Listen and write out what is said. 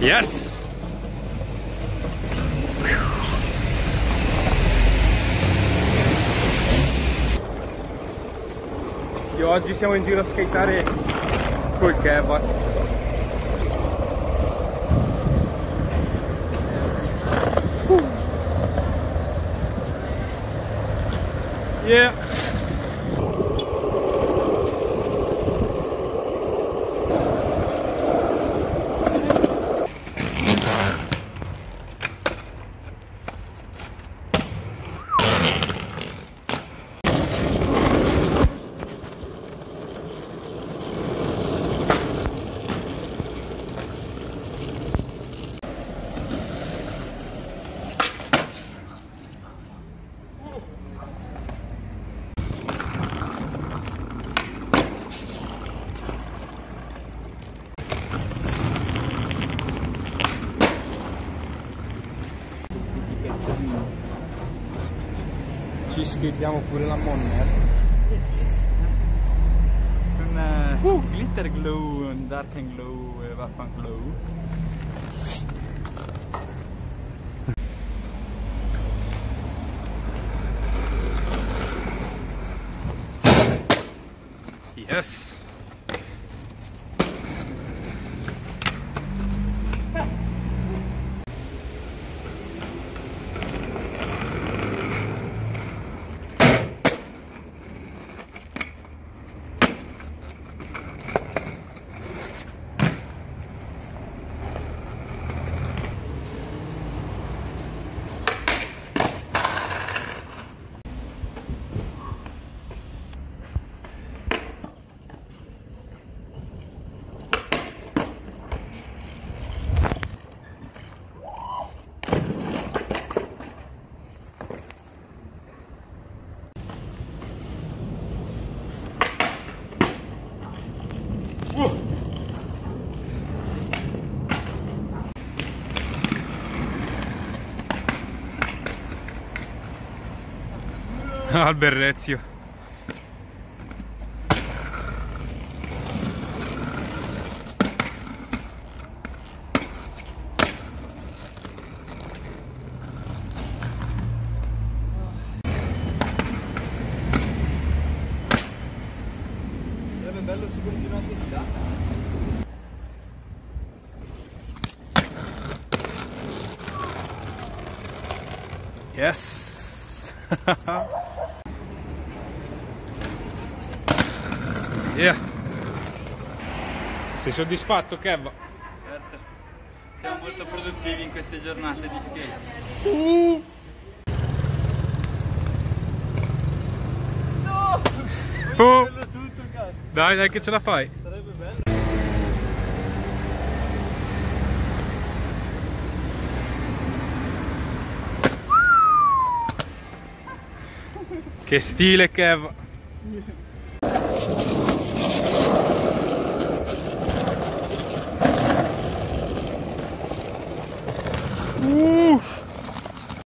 Yes! E oggi siamo in giro a skateare col Kevaz. Yeah! Ci skatiamo pure la Monners. Con glitter glow, dark and glow e vaffan glow. Yes! Alberrezio. Sarebbe bello se continuate in là. Yes! Yeah! Sei soddisfatto, Kev? Certo. Siamo molto produttivi in queste giornate di skate. No! Oh! Voglio farlo tutto, cazzo. Dai, dai che ce la fai! Sarebbe bello. Che stile, Kev! Uff!